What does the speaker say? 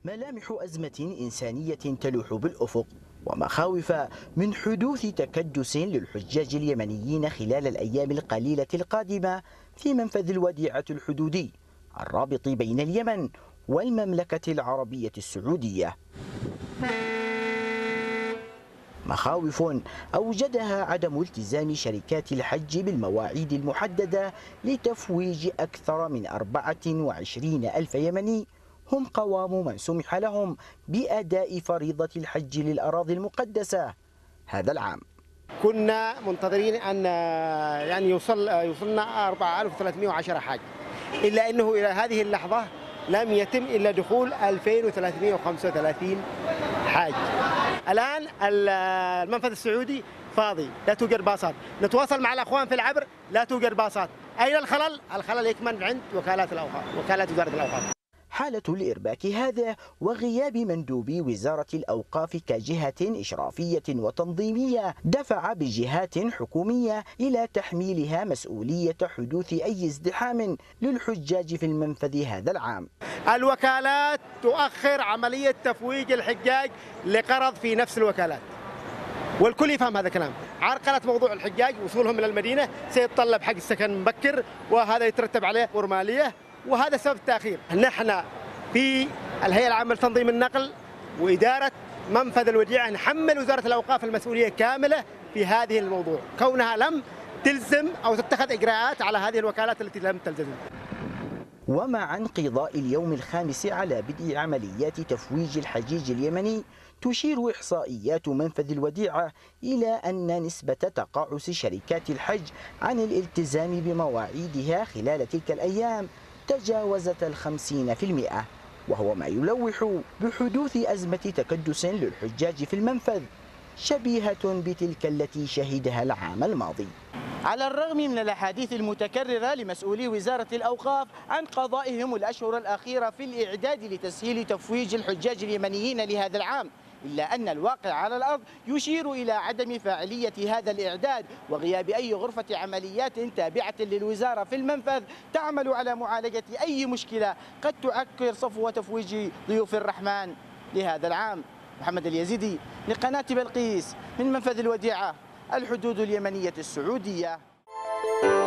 ملامح أزمة إنسانية تلوح بالأفق، ومخاوف من حدوث تكدس للحجاج اليمنيين خلال الأيام القليلة القادمة في منفذ الوديعة الحدودي الرابط بين اليمن والمملكة العربية السعودية. مخاوف أوجدها عدم التزام شركات الحج بالمواعيد المحددة لتفويج أكثر من 24 ألف يمني هم قوام من سمح لهم بأداء فريضة الحج للأراضي المقدسة هذا العام. كنا منتظرين أن يوصلنا 4310 حاج، إلا أنه إلى هذه اللحظة لم يتم إلا دخول 2335 حاج. الآن المنفذ السعودي فاضي، لا توجد باصات، نتواصل مع الأخوان في العبر لا توجد باصات. أين الخلل؟ الخلل يكمن عند وكالات وزارة الأوقاف. حالة الإرباك هذا وغياب مندوبي وزارة الأوقاف كجهة إشرافية وتنظيمية دفع بجهات حكومية إلى تحميلها مسؤولية حدوث أي ازدحام للحجاج في المنفذ هذا العام. الوكالات تؤخر عملية تفويج الحجاج لقرض في نفس الوكالات، والكل يفهم هذا الكلام. عرقلة موضوع الحجاج وصولهم إلى المدينة سيتطلب حق السكن مبكر، وهذا يترتب عليه أمور مالية، وهذا سبب التأخير. نحن في الهيئة العامة لتنظيم النقل وإدارة منفذ الوديعة نحمل وزارة الأوقاف المسؤولية كاملة في هذه الموضوع، كونها لم تلزم أو تتخذ إجراءات على هذه الوكالات التي لم تلتزم. ومع انقضاء اليوم الخامس على بدء عمليات تفويج الحجيج اليمني، تشير إحصائيات منفذ الوديعة إلى أن نسبة تقاعس شركات الحج عن الالتزام بمواعيدها خلال تلك الأيام تجاوزت 50%، وهو ما يلوح بحدوث أزمة تكدس للحجاج في المنفذ شبيهة بتلك التي شهدها العام الماضي. على الرغم من الأحاديث المتكررة لمسؤولي وزارة الأوقاف عن قضائهم الأشهر الأخيرة في الإعداد لتسهيل تفويج الحجاج اليمنيين لهذا العام، إلا أن الواقع على الأرض يشير إلى عدم فاعلية هذا الإعداد وغياب أي غرفة عمليات تابعة للوزارة في المنفذ تعمل على معالجة أي مشكلة قد تعكر صفو تفويج ضيوف الرحمن لهذا العام. محمد اليزيدي لقناة بلقيس من منفذ الوديعة الحدود اليمنية السعودية.